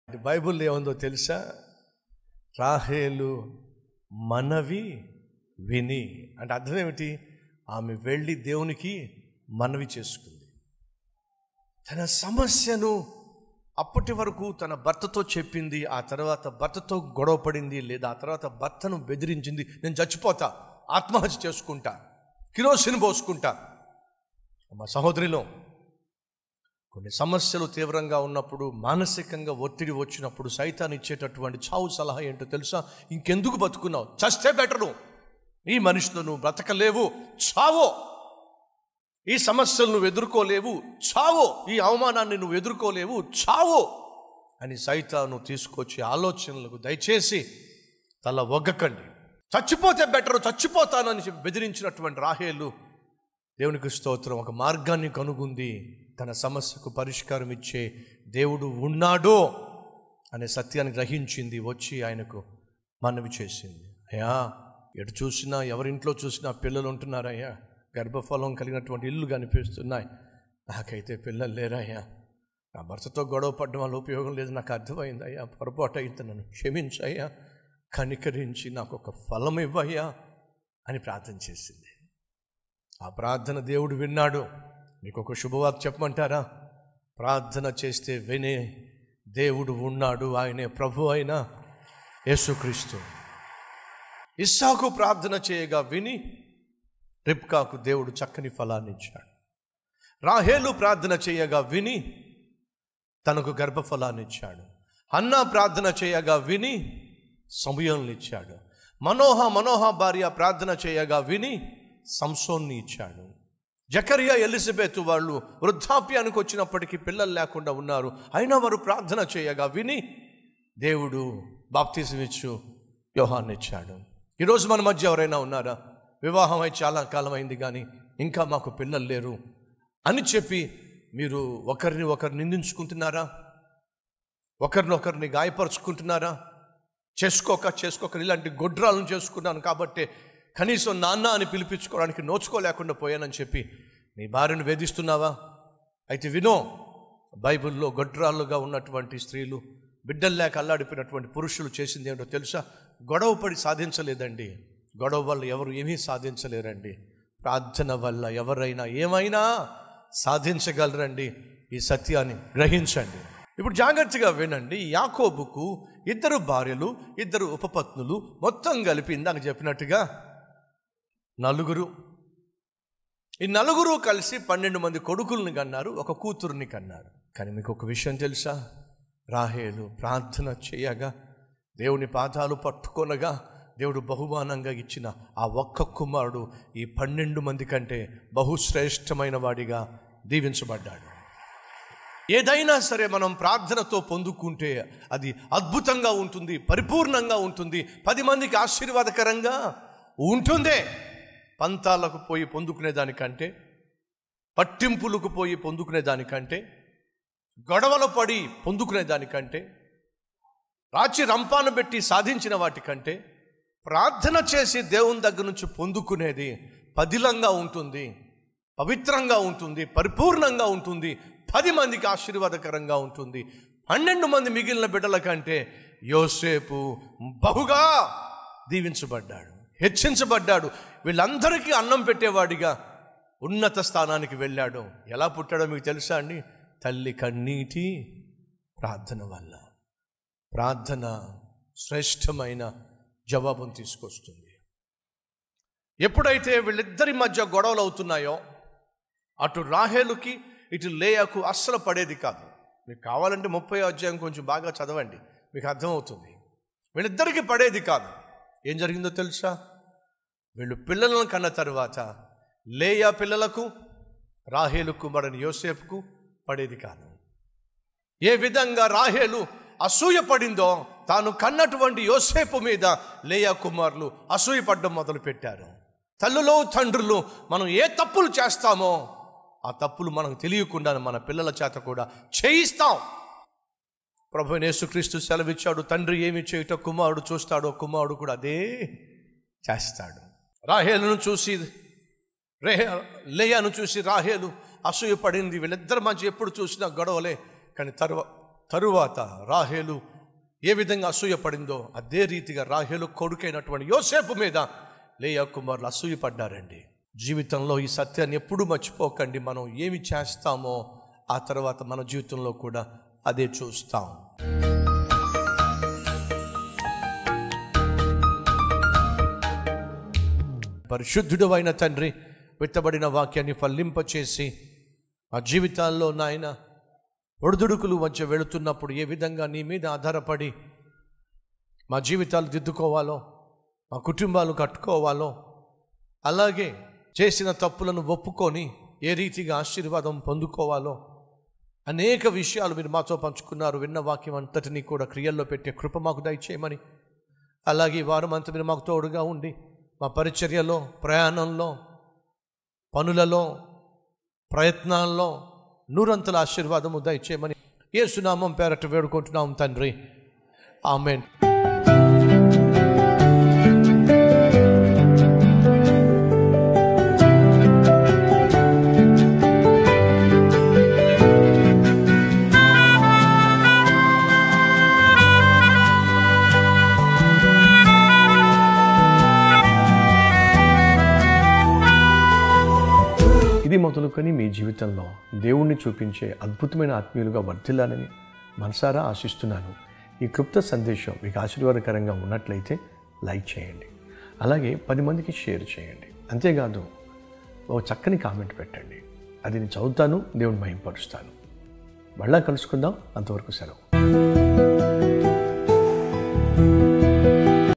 బైబిల్లో ఏముందో తెలుసా? రాహేలు మనవి విని అంటే అర్థం ఏమిటి? ఆమె వెళ్ళి దేవునికి మనవి చేసుకుంది. తన సమస్యను అప్పటి వరకు తన భర్తతో చెప్పింది, ఆ తర్వాత భర్తతో గొడవ పడింది, లేదా ఆ తర్వాత భర్తను బెదిరించింది. నేను చచ్చిపోతా, ఆత్మహత్య చేసుకుంటా, కిరోసిన్ పోసుకుంటా. మా సహోదరిలో కొన్ని సమస్యలు తీవ్రంగా ఉన్నప్పుడు, మానసికంగా ఒత్తిడి వచ్చినప్పుడు సైతాన్ ఇచ్చేటటువంటి చావు సలహా ఏంటో తెలుసా? ఇంకెందుకు బతుకున్నావు, చస్తే బెటరు, ఈ మనిషితో నువ్వు బ్రతకలేవు, చావో. ఈ సమస్యలు నువ్వు ఎదుర్కోలేవు, చావో. ఈ అవమానాన్ని నువ్వు ఎదుర్కోలేవు, చావో అని సైతాను తీసుకొచ్చే ఆలోచనలకు దయచేసి తల ఒగ్గకండి. చచ్చిపోతే బెటరు, చచ్చిపోతానని చెప్పి బెదిరించినటువంటి రాహేలు దేవునికి స్తోత్రం ఒక మార్గాన్ని కనుగొంది. తన సమస్యకు పరిష్కారం ఇచ్చే దేవుడు ఉన్నాడు అనే సత్యాన్ని గ్రహించింది. వచ్చి ఆయనకు మనవి చేసింది. అయ్యా, ఎటు చూసినా ఎవరింట్లో చూసినా పిల్లలు ఉంటున్నారయ్యా, గర్భఫలం కలిగినటువంటి ఇల్లు కనిపిస్తున్నాయి, నాకైతే పిల్లలు లేరయ్యా, నా భర్తతో గొడవ పడడం వల్ల ఉపయోగం లేదు, నాకు అర్థమైంది అయ్యా, పొరపాటు అయితే నన్ను క్షమించయ్యా, కనికరించి నాకు ఒక ఫలం ఇవ్వయ్యా అని ప్రార్థన చేసింది. ఆ ప్రార్థన దేవుడు విన్నాడు. మీకు ఒక శుభవార్త చెప్పమంటారా? ప్రార్థన చేస్తే వినే దేవుడు ఉన్నాడు. ఆయనే ప్రభు అయిన యేసుక్రీస్తు. ఇస్సాకు ప్రార్థన చేయగా విని రిబ్కాకు దేవుడు చక్కని ఫలాన్ని ఇచ్చాడు. రాహేలు ప్రార్థన చేయగా విని తనకు గర్భఫలాన్ని ఇచ్చాడు. హన్నా ప్రార్థన చేయగా విని సమూయేలుని ఇచ్చాడు. మనోహ భార్య ప్రార్థన చేయగా విని సంసోన్ని ఇచ్చాడు. జకరియా ఎలిజబెత్ వాళ్ళు వృద్ధాప్యానికి వచ్చినప్పటికీ పిల్లలు లేకుండా ఉన్నారు. అయినా వారు ప్రార్థన చేయగా విని దేవుడు బాప్తిజం ఇచ్చు యోహాన్ని ఇచ్చాడు. ఈరోజు మన మధ్య ఎవరైనా ఉన్నారా? వివాహం అయి చాలా కాలం అయింది కానీ ఇంకా మాకు పిల్లలు లేరు అని చెప్పి మీరు ఒకరిని ఒకరు నిందించుకుంటున్నారా? ఒకరినొకరిని గాయపరుచుకుంటున్నారా? చేసుకోక ఇలాంటి గొడ్రాలను చేసుకున్నాను కాబట్టి కనీసం నాన్న అని పిలిపించుకోవడానికి నోచుకోలేకుండా పోయానని చెప్పి నీ భార్యను వేధిస్తున్నావా? అయితే వినో, బైబిల్లో గొడ్రాళ్ళుగా ఉన్నటువంటి స్త్రీలు, బిడ్డలు లేక అల్లాడిపోయినటువంటి పురుషులు చేసింది ఏంటో తెలుసా? గొడవ పడి సాధించలేదండి. గొడవ వల్ల ఎవరు ఏమీ సాధించలేరండి. ప్రార్థన వల్ల ఎవరైనా ఏమైనా సాధించగలరండి. ఈ సత్యాన్ని గ్రహించండి. ఇప్పుడు జాగ్రత్తగా వినండి. యాకోబుకు 2 భార్యలు, 2 ఉపపత్నులు, మొత్తం కలిపి ఇందాక చెప్పినట్టుగా 4. ఈ 4 కలిసి 12 మంది కొడుకుల్ని కన్నారు, ఒక కూతుర్ని కన్నారు. కానీ మీకు ఒక విషయం తెలుసా? రాహేలు ప్రార్థన చేయగా, దేవుని పాదాలు పట్టుకొనగా, దేవుడు బహుమానంగా ఇచ్చిన ఆ ఒక్క కుమారుడు ఈ 12 మంది కంటే బహుశ్రేష్టమైన వాడిగా దీవించబడ్డాడు. ఏదైనా సరే మనం ప్రార్థనతో పొందుకుంటే అది అద్భుతంగా ఉంటుంది, పరిపూర్ణంగా ఉంటుంది, 10 మందికి ఆశీర్వాదకరంగా ఉంటుందే. పంతాలకు పోయి పొందుకునే దానికంటే, పట్టింపులకు పోయి పొందుకునే దానికంటే, గొడవలు పడి పొందుకునే దానికంటే, రాచి రంపాను పెట్టి సాధించిన వాటికంటే ప్రార్థన చేసి దేవుని దగ్గర నుంచి పొందుకునేది పదిలంగా ఉంటుంది, పవిత్రంగా ఉంటుంది, పరిపూర్ణంగా ఉంటుంది, 10 మందికి ఆశీర్వాదకరంగా ఉంటుంది. 12 మంది మిగిలిన బిడ్డల కంటే యోసేపు బహుగా దీవించబడ్డాడు, హెచ్చించబడ్డాడు. వీళ్ళందరికీ అన్నం పెట్టేవాడిగా ఉన్నత స్థానానికి వెళ్ళాడు. ఎలా పుట్టాడో మీకు తెలుసా అండి? తల్లి కన్నీటి ప్రార్థన వల్ల. ప్రార్థన శ్రేష్టమైన జవాబును తీసుకొస్తుంది. ఎప్పుడైతే వీళ్ళిద్దరి మధ్య గొడవలు అవుతున్నాయో, అటు రాహేలుకి ఇటు లేయాకు అస్సలు పడేది కాదు. మీకు కావాలంటే 30వ అధ్యాయం కొంచెం బాగా చదవండి, మీకు అర్థమవుతుంది. వీళ్ళిద్దరికీ పడేది కాదు. ఏం జరిగిందో తెలుసా? వీళ్ళు పిల్లలను కన్న తర్వాత లేయా పిల్లలకు, రాహేలు కుమారుని యోసేపుకు పడేది కాదు. ఏ విధంగా రాహేలు అసూయ పడిందో, తాను కన్నటువంటి యోసేపు మీద లేయా కుమారులు అసూయపడడం మొదలుపెట్టారు. తల్లులు తండ్రులు మనం ఏ తప్పులు చేస్తామో ఆ తప్పులు మనకు తెలియకుండా మన పిల్లల చేత కూడా చేయిస్తాం. ప్రభువైన యేసుక్రీస్తు సెలవిచ్చాడు, తండ్రి ఏమి చేయుట కుమారుడు చూస్తాడో కుమారుడు కూడా అదే చేస్తాడు. రాహేలును చూసి లేయాను చూసి రాహేలు అసూయ పడింది. వీళ్ళిద్దరి మధ్య ఎప్పుడు చూసినా గొడవలే. కానీ తరువాత రాహేలు ఏ విధంగా అసూయపడిందో అదే రీతిగా రాహేలు కొడుకైనటువంటి యోసేపు మీద లేయా కుమారులు అసూయపడ్డారండి. జీవితంలో ఈ సత్యాన్ని ఎప్పుడూ మర్చిపోకండి. మనం ఏమి చేస్తామో ఆ తర్వాత మన జీవితంలో కూడా అదే చూస్తాం. పరిశుద్ధుడు అయిన తండ్రి, విత్తబడిన వాక్యాన్ని ఫలింపచేసి మా జీవితాల్లో నాయన ఒడిదుడుకులు మధ్య వెళుతున్నప్పుడు ఏ విధంగా నీ మీద ఆధారపడి మా జీవితాలు దిద్దుకోవాలో, మా కుటుంబాలు కట్టుకోవాలో, అలాగే చేసిన తప్పులను ఒప్పుకొని ఏ రీతిగా ఆశీర్వాదం పొందుకోవాలో అనేక విషయాలు మీరు మాతో పంచుకున్నారు. విన్న వాక్యం అంతటినీ కూడా క్రియల్లో పెట్టే కృప మాకు దయచేయమని, అలాగే ఈ వారం అంతా మీరు మాకు తోడుగా ఉండి మా పరిచర్యలో, ప్రయాణంలో, పనులలో, ప్రయత్నాల్లో నూరంతల ఆశీర్వాదము దయచేయమని యేసు నామం పేరట వేడుకుంటున్నాం తండ్రి. ఆమేన్. ఇది మొదలుకొని మీ జీవితంలో దేవుణ్ణి చూపించే అద్భుతమైన ఆత్మీయులుగా వర్ధిల్లాలని మనసారా ఆశిస్తున్నాను. ఈ క్లుప్త సందేశం మీకు ఆశీర్వాదకరంగా ఉన్నట్లయితే లైక్ చేయండి, అలాగే 10 మందికి షేర్ చేయండి. అంతేకాదు ఓ చక్కని కామెంట్ పెట్టండి. అది నేను చదువుతాను, దేవుని మహిమపరుస్తాను. మళ్ళా కలుసుకుందాం. అంతవరకు సెలవు.